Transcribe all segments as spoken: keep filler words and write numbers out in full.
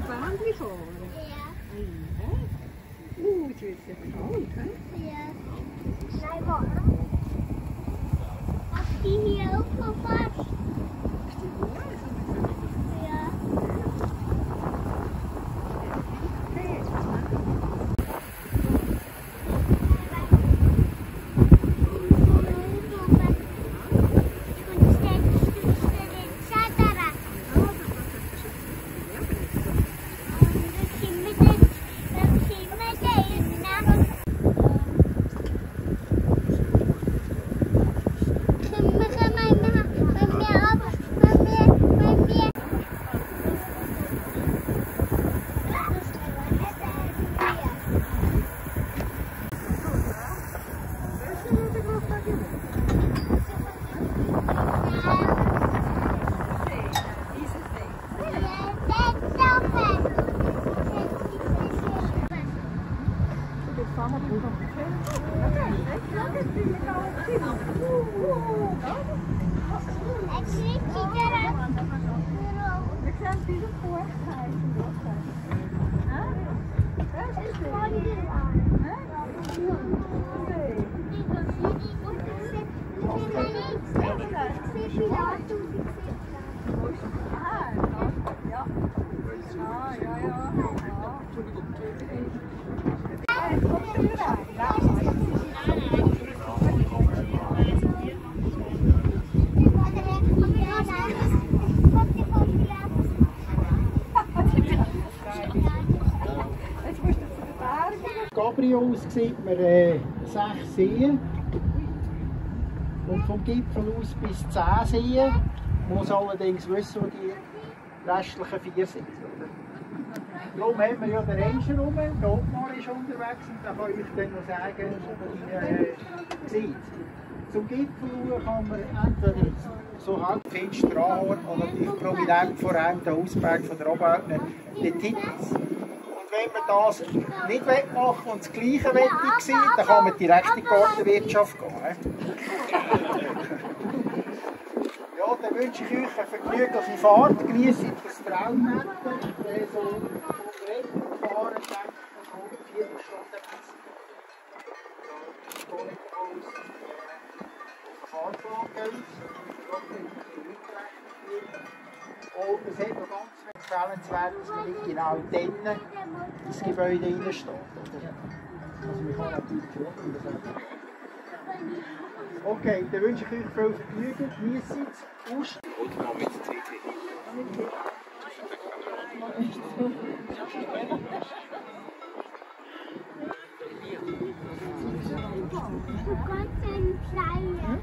Bändchen fahren? Ja. Uh, jetzt wird es ja kalt, hä? Ja. Nein, warte. Hast du die hier auch noch fast? Ist die gut? Ja. CabriO aus sieht man äh, sechs Seen und vom Gipfel aus bis zehn Seen. Man muss allerdings wissen, wo die restlichen vier sind. Darum haben wir ja den Ranger rum, der Otmar ist unterwegs und da kann ich dann noch sagen, wo ihr äh, seht. Zum Gipfel kann man entweder so halb fest Stanserhorn oder natürlich prominent vor allem der Ausberg von der Oberöffner, den Titus. Wenn man das nicht machen und das Gleiche sieht, dann kann man direkt in die Gartenwirtschaft gehen. Ja, dann wünsche ich euch eine vergnügliche Fahrt. Genießt das Traumwetter. So vom Regen fahren, denke ich, so eine Viertelstunde bis Fahrplan geht. Und es hat noch ganz empfehlenswert, dass man nicht genau dann ins Gebäude reinsteht. Also man kann natürlich schon. Okay, dann wünsche ich euch viel Vergnügen, genießt es, aus. Und noch mit C T. Du kannst einen kleinen.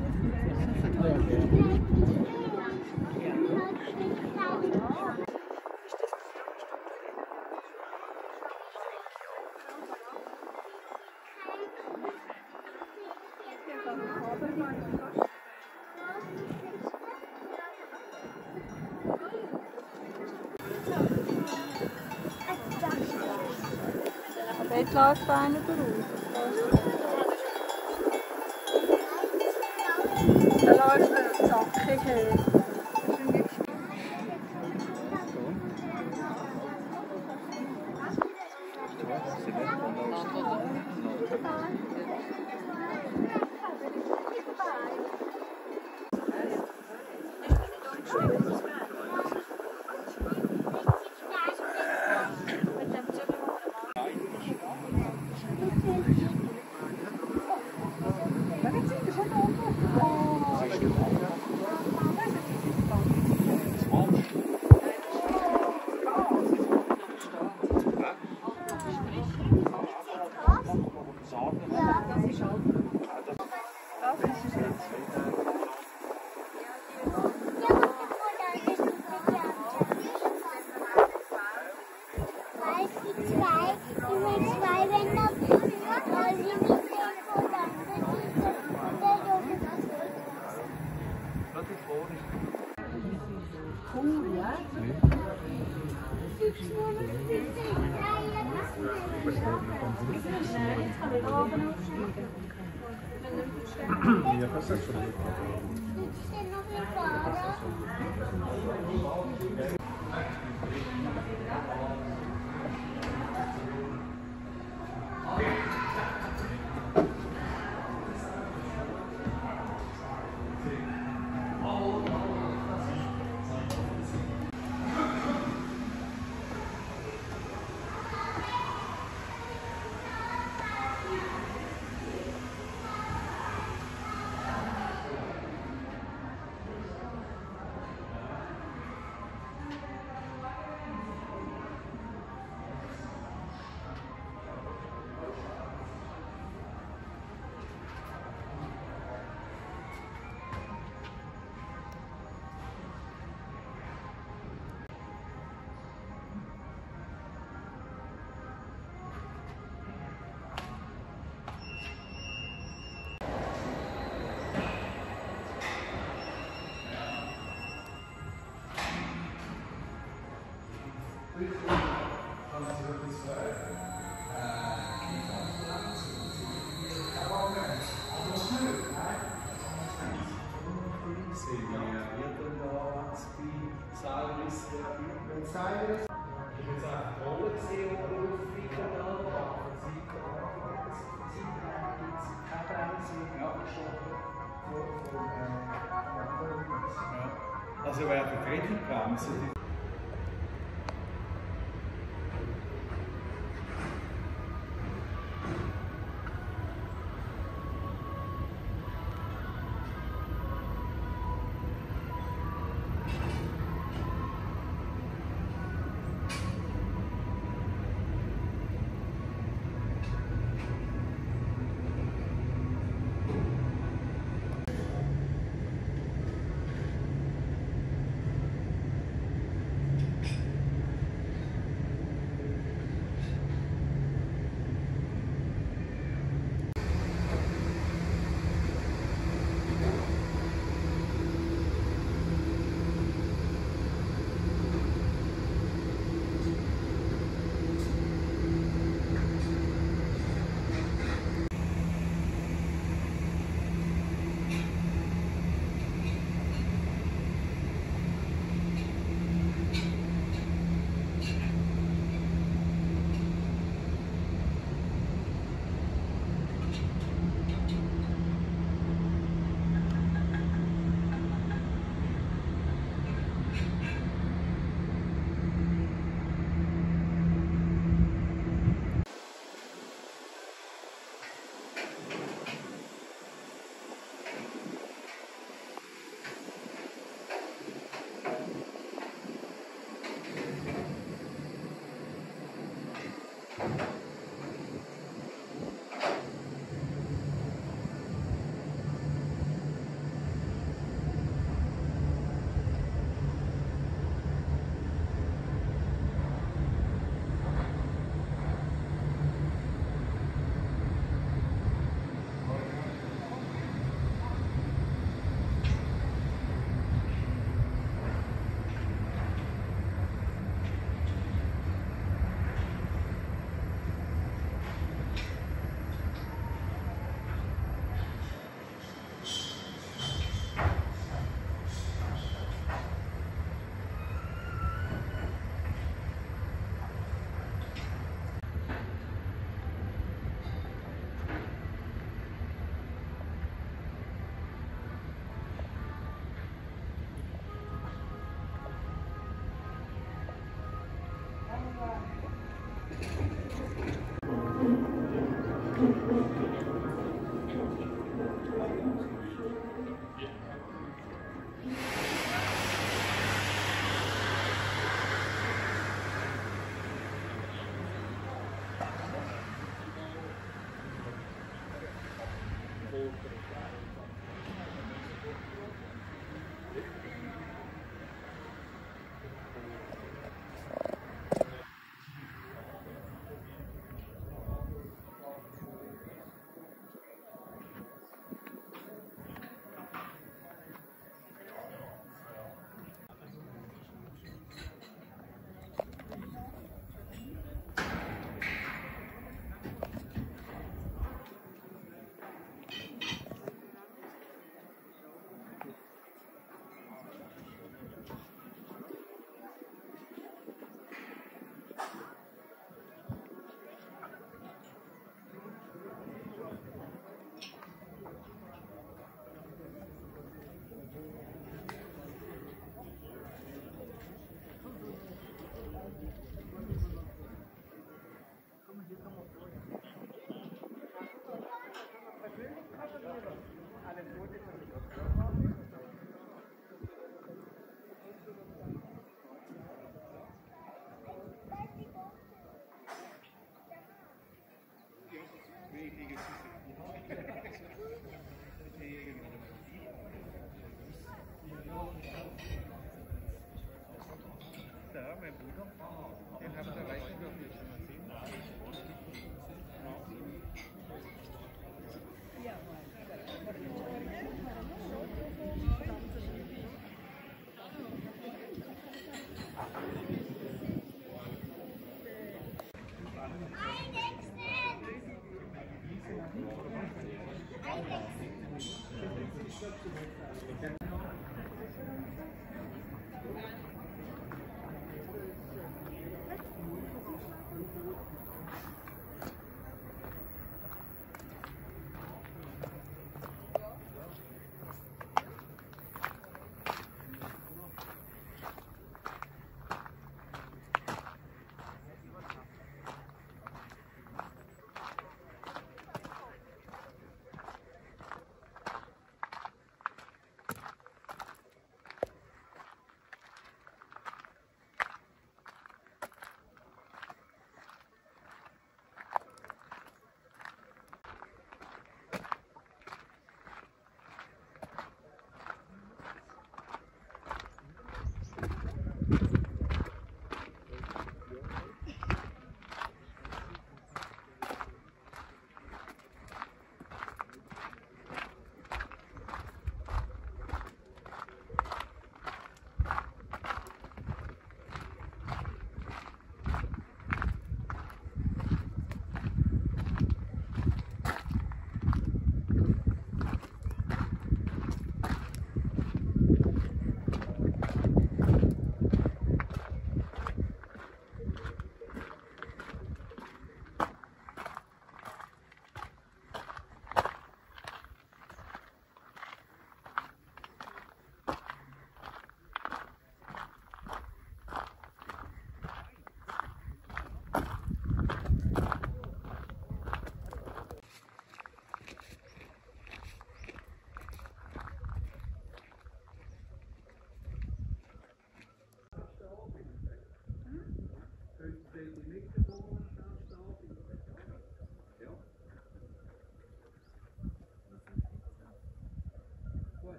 Dort läuft einer durch. Da läuft er zackig her. Ja, was ist das schon? Ich Also wer die Trettelbremse,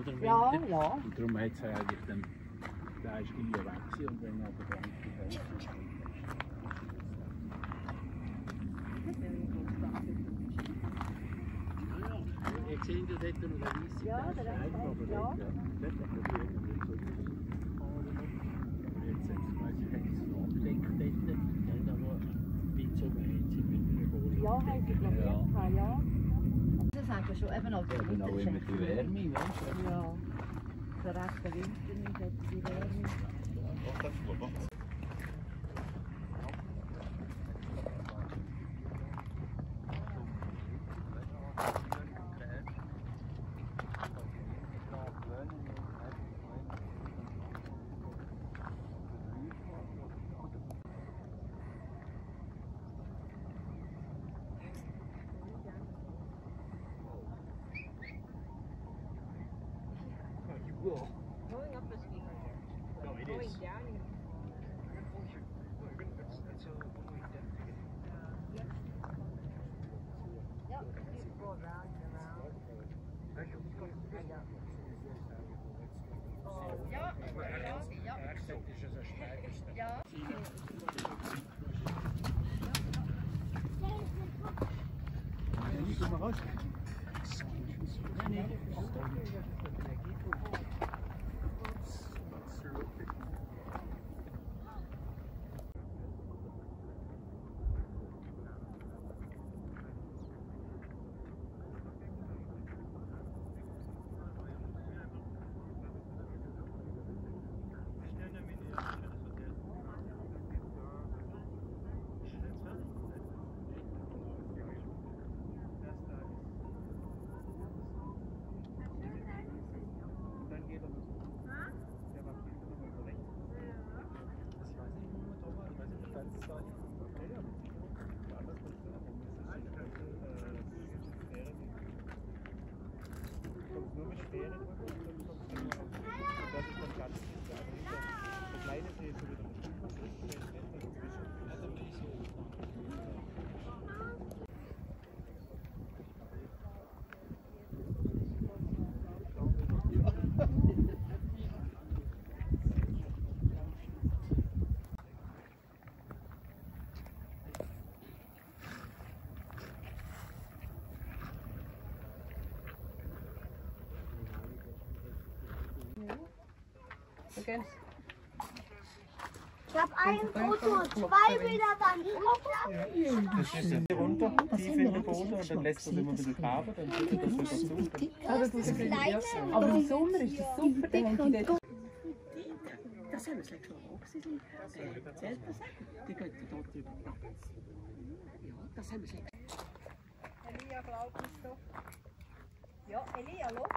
oder? Im Ja, Winter. ja. Und darum hat es eigentlich dann, der ist irgendwie weg gewesen und dann aber dann die Ihr seht ja dort noch den weißen Ja, der Teil, rechte, aber ja. dort, ja. Dort hat man die irgendwie so aber jetzt weiss ich, haben sie es noch abgedeckt dort. Dann aber mit so haben sie mit einer Bohle. Ja, haben sie blockiert, ja. ja. Das sagen wir schon, eben auch Ja, aber auch immer die Wärme, weißt du? Ja, der rechte Winter nicht, hat die Wärme. Going up is easier. No, it Going is. down, you Ja, die go round and round. Ja, ja, ja. Ja. Nur mit Sperren drücken und dann kommst du nur und das ist dann ganz der kleine See ist so wieder Okay. Ich habe ein Foto, zwei Bilder dann. Das ist hier runter, tief in den Boden und dann lässt er es immer ein bisschen graben, dann tut er das wieder zu. Also das ist ja. Aber im Sommer ist es super, dann haben die dort. Das haben wir letztes Mal auch gesehen. Zählt das? Die geht dort über. Ja, das haben wir letztes Mal. Elia, glaubt es doch. Ja, Elia, los.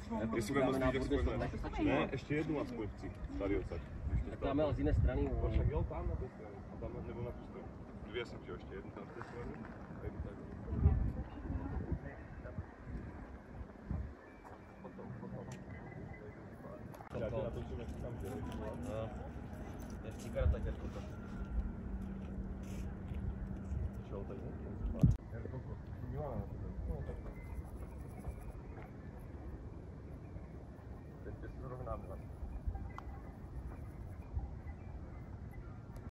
Jestli budeme moc vidět, jak spojíme. Ne, ještě jednu aspoň chci. Tady odsad. Tak dáme ale z jiné strany. No však jo, tam na té straně. A tam nebo na tu stranu. Dvě jsem chtěl, ještě jednu tam z té strany. Tady tak. Já tě natočím, jak si tam dělej. No, je vtíkara tak jako to.